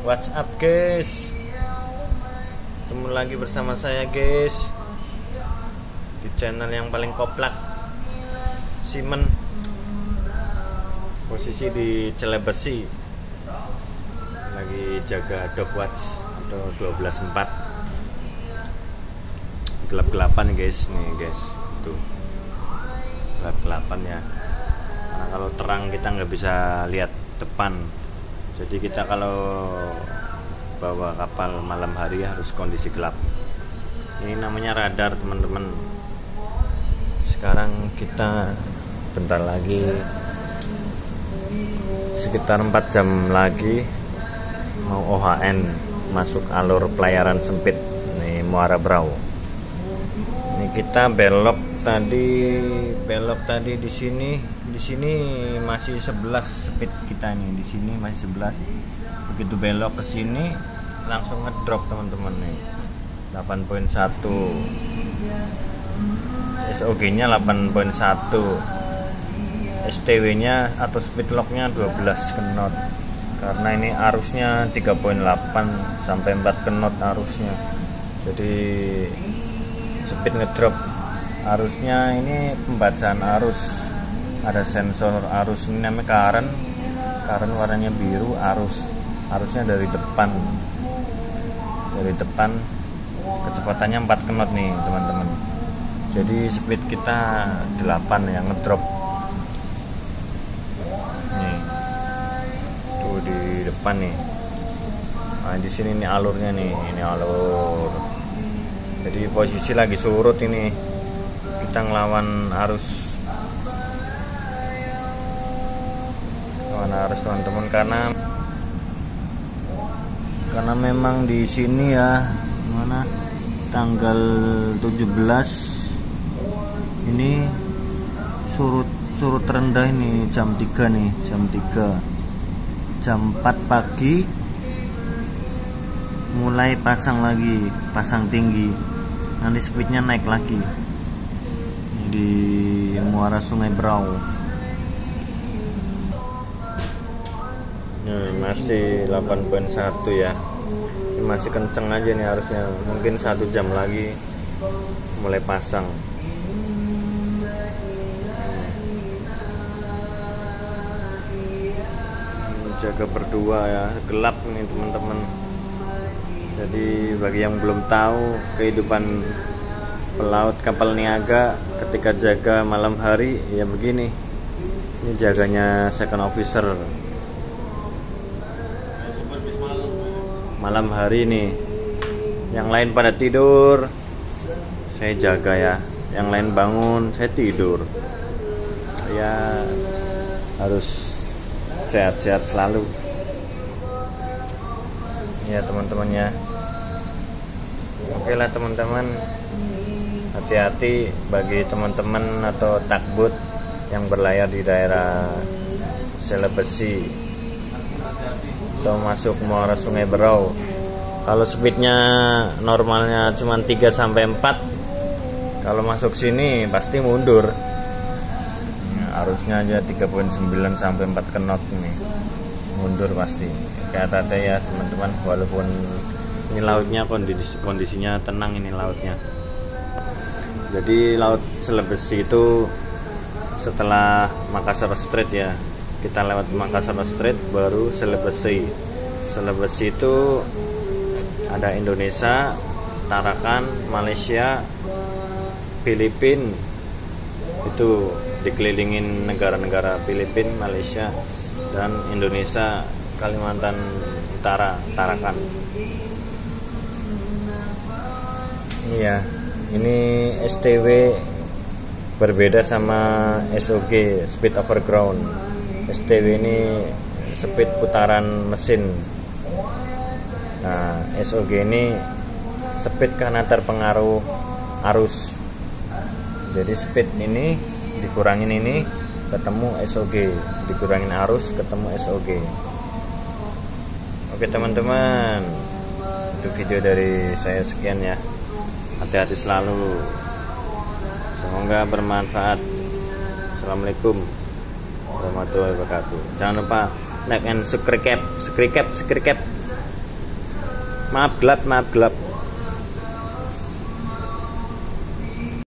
What's up guys, ketemu lagi bersama saya guys di channel yang paling koplak, Simen. Posisi di Celebesi, lagi jaga dog watch atau 12.4. Gelap-gelapan guys, nih guys, tuh gelap-gelapan ya, karena kalau terang kita nggak bisa lihat depan. Jadi kita kalau bawa kapal malam hari harus kondisi gelap. Ini namanya radar teman-teman. Sekarang kita bentar lagi, sekitar 4 jam lagi mau OHN, masuk alur pelayaran sempit nih, Muara Brau. Ini kita belok tadi di sini. Di sini masih 11 speed kita nih, di sini masih 11. Begitu belok ke sini langsung ngedrop teman-teman nih. 8.1. SOG-nya 8.1. STW-nya atau speed lock-nya 12 knot. Karena ini arusnya 3.8 sampai 4 knot arusnya. Jadi speed ngedrop. Arusnya ini pembacaan arus, ada sensor arus, ini namanya current warnanya biru. Arusnya dari depan kecepatannya 4 knot nih teman-teman. Jadi speed kita 8 yang ngedrop nih, tuh di depan nih. Nah di sini nih alurnya nih, ini alur. Jadi posisi lagi surut ini, kita ngelawan arus teman-teman, karena memang di sini ya, mana tanggal 17 ini surut rendah ini jam 3 nih, jam 4 pagi mulai pasang tinggi, nanti speednya naik lagi di muara Sungai Brau. Masih 8.1 ya, ini masih kenceng aja nih harusnya, mungkin 1 jam lagi mulai pasang. Jaga berdua ya, gelap nih teman-teman. Jadi bagi yang belum tahu kehidupan pelaut kapal niaga ketika jaga malam hari ya begini. Ini jaganya second officer malam hari nih, yang lain pada tidur saya jaga ya, yang lain bangun saya tidur ya, harus sehat-sehat selalu ya teman-teman ya. Oke lah teman-teman, hati-hati bagi teman-teman atau takbut yang berlayar di daerah Celebesi atau masuk muara Sungai Brau. Kalau speednya normalnya cuma 3 sampai 4, kalau masuk sini pasti mundur. Arusnya aja 3.9 sampai 4 knot nih, mundur pasti. Kayak tadi ya teman-teman, walaupun ini lautnya kondisinya tenang, ini lautnya. Jadi laut Celebesi itu setelah Makassar Strait ya, kita lewat Makassar Strait baru Celebesi. Celebesi itu ada Indonesia, Tarakan, Malaysia, Filipina. Itu dikelilingin negara-negara Filipina, Malaysia, dan Indonesia, Kalimantan Utara, Tarakan. Iya, ini STW berbeda sama SOG, speed overground. STW ini speed putaran mesin. Nah, SOG ini speed karena terpengaruh arus. Jadi speed ini dikurangin ini ketemu SOG, dikurangin arus ketemu SOG. Oke teman-teman, itu video dari saya, sekian ya. Hati-hati selalu, semoga bermanfaat. Assalamualaikum warahmatullahi wabarakatuh. Jangan lupa like and subscribe. Maaf gelap.